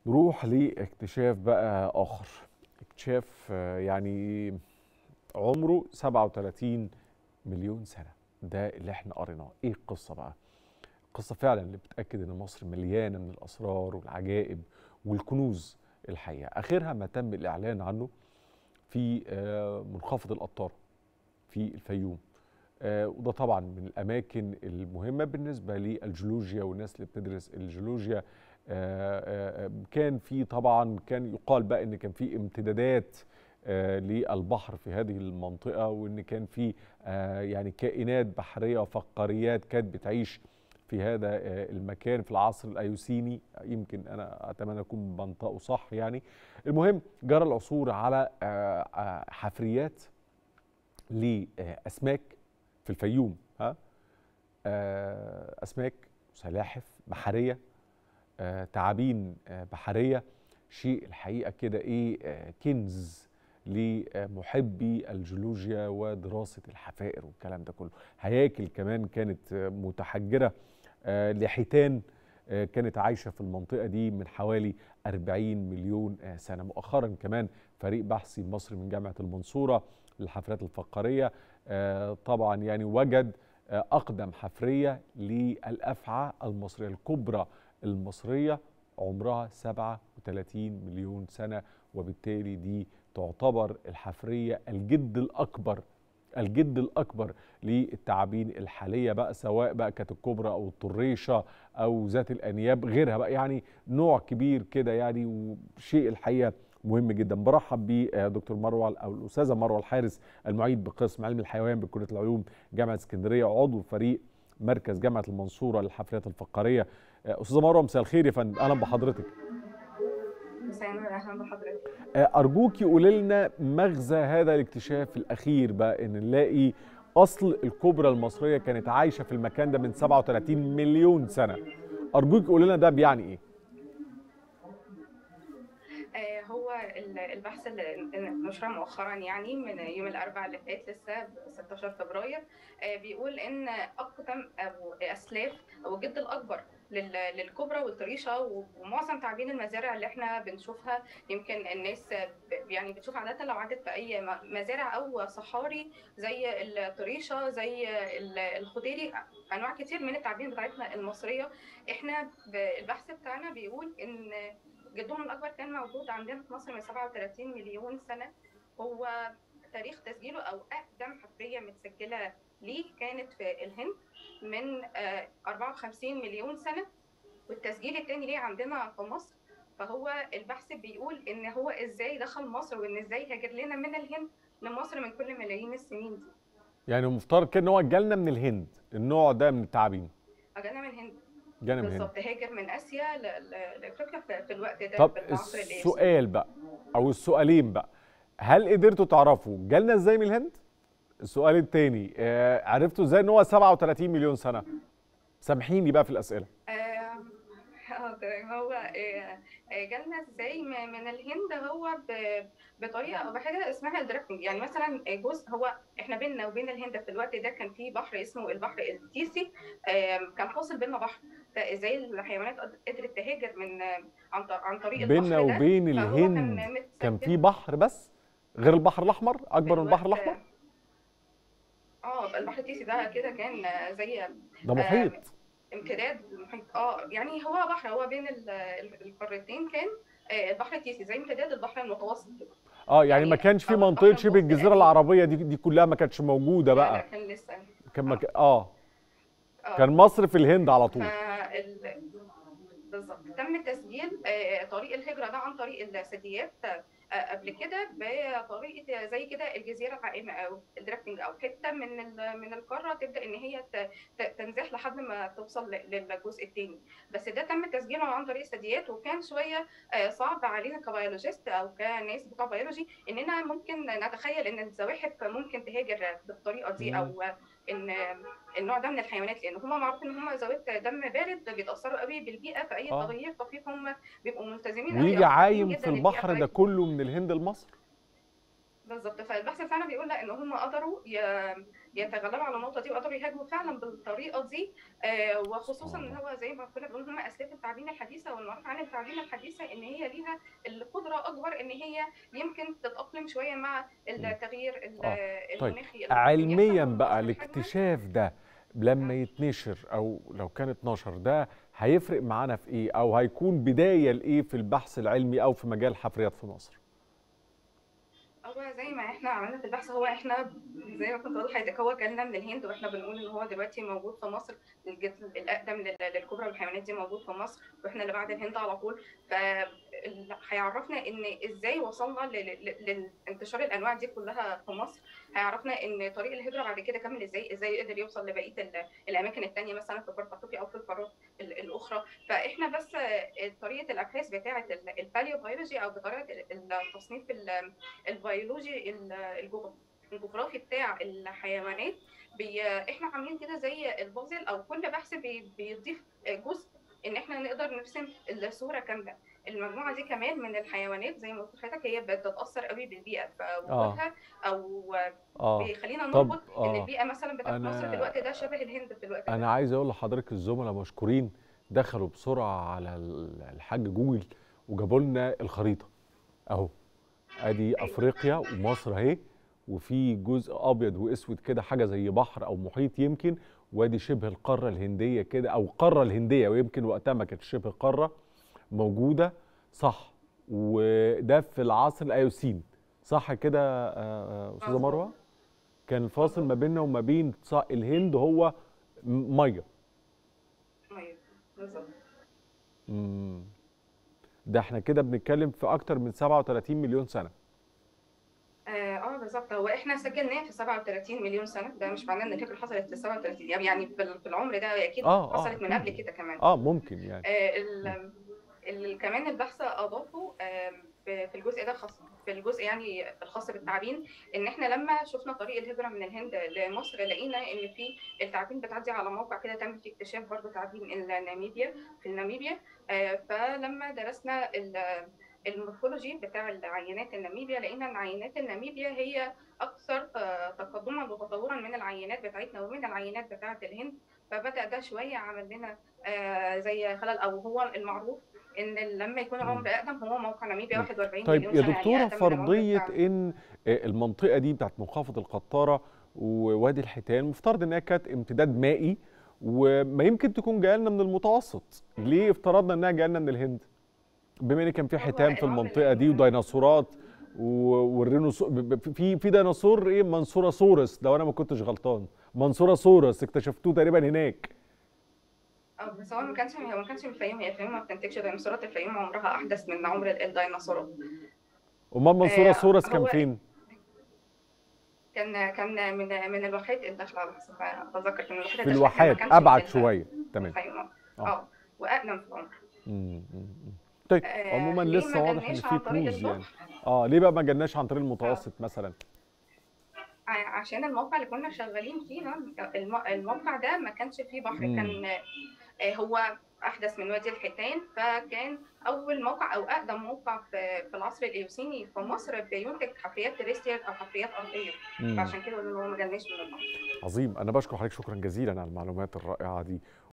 نروح لاكتشاف بقى آخر. اكتشاف يعني عمره 37 مليون سنة. ده اللي احنا قريناه. ايه القصة بقى؟ القصة فعلا اللي بتأكد ان مصر مليانة من الأسرار والعجائب والكنوز. الحقيقة آخرها ما تم الإعلان عنه في منخفض القطارة في الفيوم. وده طبعا من الأماكن المهمة بالنسبة للجيولوجيا والناس اللي بتدرس الجيولوجيا. كان في طبعا كان يقال بقى ان كان في امتدادات للبحر في هذه المنطقة، وان كان في يعني كائنات بحرية وفقاريات كانت بتعيش في هذا المكان في العصر الأيوسيني. يمكن أنا أتمنى أكون بنطقه صح يعني. المهم جرى العثور على حفريات لأسماك في الفيوم. ها أسماك سلاحف بحرية، تعابين بحرية. شيء الحقيقة كده إيه كنز لمحبي الجيولوجيا ودراسة الحفائر والكلام ده كله. هياكل كمان كانت متحجرة لحيتان كانت عايشة في المنطقة دي من حوالي 40 مليون سنة. مؤخرا كمان فريق بحثي مصري من جامعة المنصورة للحفريات الفقارية طبعا يعني وجد أقدم حفرية للأفعى المصرية الكبرى المصرية عمرها 37 مليون سنة، وبالتالي دي تعتبر الحفرية الجد الأكبر للتعابين الحالية بقى، سواء بقى كانت الكبرى أو الطريشة أو ذات الأنياب غيرها بقى، يعني نوع كبير كده يعني. وشيء الحقيقة مهم جدا. برحب بدكتور مروه او الاستاذه مروه الحارس، المعيد بقسم علم الحيوان بكليه العلوم جامعه اسكندريه، عضو فريق مركز جامعه المنصوره للحفريات الفقاريه. استاذه مروه مساء الخير يا فندم، اهلا بحضرتك. مساء النور، اهلا بحضرتك. ارجوكي قولي لنا مغزى هذا الاكتشاف الاخير بقى، ان نلاقي اصل الكبرى المصريه كانت عايشه في المكان ده من 37 مليون سنه. ارجوكي قولي لنا ده بيعني ايه؟ هو البحث اللي نشره مؤخرا يعني من يوم الاربعاء اللي فات لسه ب 16 فبراير بيقول ان اقدم او اسلاف او الجد الاكبر للكبرى والطريشه ومعظم تعابين المزارع اللي احنا بنشوفها. يمكن الناس يعني بتشوف عاده لو عدت في اي مزارع او صحاري زي الطريشه زي الخضيري، انواع كتير من التعابين بتاعتنا المصريه. احنا البحث بتاعنا بيقول ان جدهم الأكبر كان موجود عندنا في مصر من 37 مليون سنة. هو تاريخ تسجيله أو أقدم حفرية متسجلة ليه كانت في الهند من 54 مليون سنة، والتسجيل التاني ليه عندنا في مصر. فهو البحث بيقول إن هو إزاي دخل مصر وإن إزاي هاجر لنا من الهند لمصر من كل ملايين السنين دي. يعني مفترض كده ان هو جالنا من الهند النوع ده من التعابين. أجانا من الهند. جالنا من الهند. بالظبط، هاجر من آسيا لأفريقيا في الوقت ده طب في العصر الإيوسيني. السؤال بقى او السؤالين بقى، هل قدرتوا تعرفوا جالنا ازاي من الهند؟ السؤال التاني عرفتوا ازاي ان هو 37 مليون سنة؟ سامحيني بقى في الأسئلة. تمام. هو جالنا ازاي من الهند؟ هو بطريقه او بحاجه اسمها الدرافتنج. يعني مثلا جزء هو احنا بيننا وبين الهند في الوقت ده كان في بحر اسمه البحر التيسي، كان فاصل بيننا بحر. فازاي الحيوانات قدرت تهاجر من عن طريق بيننا البحر ده؟ وبين فهو الهند كان كان في متسجل بحر بس غير البحر الأحمر، في أكبر من البحر الوقت. الأحمر؟ البحر التيسي ده كده كان زي ده آم، محيط. امتداد المحيط. يعني هو بحر، هو بين القارتين كان البحر التيسي زي امتداد البحر المتوسط كده. يعني ما يعني كانش في او منطقة البحر شبه المتوسط الجزيرة القديم. العربية دي كلها ما كانتش موجودة لا لا، بقى. كان لسه. كان اه كان اه مصر في الهند على طول. بالظبط تم تسجيل طريق الهجرة ده عن طريق الثدييات قبل كده بطريقة زي كده الجزيرة العائمة أو الدرافتنج، أو حتة من القارة تبدأ إن هي تنزح لحد ما توصل للجزء الثاني. بس ده تم تسجيله عن طريق الثدييات، وكان شوية صعب علينا كبيولوجيست أو كناس بتوع بيولوجي إننا ممكن نتخيل إن الزواحف ممكن تهاجر بالطريقة دي، مم. أو إن النوع ده من الحيوانات، لان هم معروف ان هم ذوات دم بارد بيتاثروا قوي بالبيئه، في اي اه تغيير طفيف هم بيبقوا ملتزمين قوي ويجي او محبين عايم في جدا البيئه البحر ده بتاعتهم. كله من الهند لمصر. بالظبط. فالبحث بتاعنا بيقول لا ان هم قدروا يتغلبوا على النقطه دي، وقدروا يهاجموا فعلا بالطريقه دي. سبحان وخصوصا ان الله. هو زي ما كنا بنقول هم اسلاف التعدين الحديثه، والمعروف عن التعدين الحديثه ان هي ليها القدره اكبر ان هي يمكن تتاقلم شويه مع مم. التغيير اه طيب، المناخي اللي ممكن يحصل، علميا وهم بقى اصغر حجما. الاكتشاف ده لما يتنشر او لو كان اتنشر ده هيفرق معانا في ايه، او هيكون بداية لايه في البحث العلمي او في مجال الحفريات في مصر؟ هو زي ما احنا عملنا في البحث، هو احنا زي ما كنت بقول لحضرتك، هو جالنا من الهند، واحنا بنقول ان هو دلوقتي موجود في مصر. الجد الاقدم للكبرى والحيوانات دي موجود في مصر، واحنا اللي بعد الهند على طول. هيعرفنا ان ازاي وصلنا لانتشار الانواع دي كلها في مصر. هيعرفنا ان طريق الهجره بعد كده كمل ازاي قدر يوصل لبقيه الاماكن الثانيه، مثلا في قاره افريقيا او في القارات الاخرى. فاحنا بس طريقه الابحاث بتاعه الباليو بيولوجي، او بطريقه التصنيف البيولوجي الجغرافي بتاع الحيوانات. احنا عاملين كده زي البازل، او كل بحث بيضيف جزء ان احنا نقدر نرسم الصوره كامله. المجموعه دي كمان من الحيوانات زي ما قلت لحضرتك هي بتتاثر قوي بالبيئه، اه فوجودها او اه بيخلينا طب نربط ان البيئه مثلا بتاعت مصر في انا الوقت ده شبه الهند في الوقت ده. انا عايز اقول لحضرتك الزملاء مشكورين، دخلوا بسرعة على الحاج جوجل وجابوا لنا الخريطة اهو. ادي ايوه، افريقيا ومصر اهي، وفي جزء ابيض واسود كده حاجه زي بحر او محيط يمكن، وادي شبه القاره الهنديه كده او القاره الهنديه، ويمكن وقتها ما كانتش شبه قاره موجوده. صح، وده في العصر الايوسين، صح كده استاذه مظبوط مروه؟ كان الفاصل مظبوط. ما بيننا وما بين الهند هو ميه. ايوه بالظبط. مم. ده احنا كده بنتكلم في اكتر من 37 مليون سنه. بالظبط. هو احنا سجلناه في 37 مليون سنه، ده مش معناه ان الهجره حصلت في 37، يعني في العمر ده اكيد حصلت من قبل اكيد يعني. كده كمان. اه ممكن يعني. كمان البحث اضافه في الجزء ده خاص، في الجزء يعني الخاص بالتعابين، ان احنا لما شفنا طريق الهجره من الهند لمصر لقينا ان في التعابين بتعدي على موقع كده تم فيه اكتشاف برضه تعابين الناميبيا في ناميبيا. فلما درسنا المورفولوجي بتاع العينات الناميبيا، لقينا ان عينات الناميبيا هي اكثر تقدما وتطورا من العينات بتاعتنا ومن العينات بتاعه الهند. فبدا ده شويه عمل لنا زي خلل، او هو المعروف ان لما يكون العمر مم. اقدم هو موقع ناميبيا مم. 41 طيب مليون يا سنه، يعني دكتورة، اقدم من العمر فرضية بتاعنا. إن المنطقة دي بتاعت منخفض القطارة ووادي الحيتان مفترض إنها كانت امتداد مائي، وما يمكن تكون جاية لنا من المتوسط، ليه افترضنا إنها جاية لنا من الهند؟ بما إن كان في هو حيتان في العمر اللي المنطقة دي احنا وديناصورات في ديناصور إيه، منصوراسورس، لو أنا ما كنتش غلطان، منصوراسورس اكتشفتوه تقريبا هناك. بس هو ما كانش من الفيوم، هي الفيوم ما بتنتجش ديناصورات، الفيوم عمرها احدث من عمر الديناصورات. أمال منصوراسورس كان هو فين؟ كان من الواحات الداخله على حسب ما اتذكر، كان من الواحات في الداخله، لكن ما الواحات كانش من أبعد شوية، تمام. الفيوم. اه اه واقدم في العمر. مم. مم. طيب عموما ليه لسه ما واضح ان جالناش في عن طريق كنوز يعني. البحر؟ اه ليه بقى ما جالناش عن طريق آه، المتوسط مثلا؟ عشان الموقع اللي كنا شغالين فيه ده، الموقع ده ما كانش فيه بحر، امم كان هو احدث من وادي الحيتان، فكان اول موقع او اقدم موقع في العصر الايوسيني في مصر بينتج حفريات تريستيال او حفريات ارضيه. امم فعشان كده قلنا ان هو ما جالناش من البحر. عظيم، انا بشكر حضرتك شكرا جزيلا على المعلومات الرائعة دي.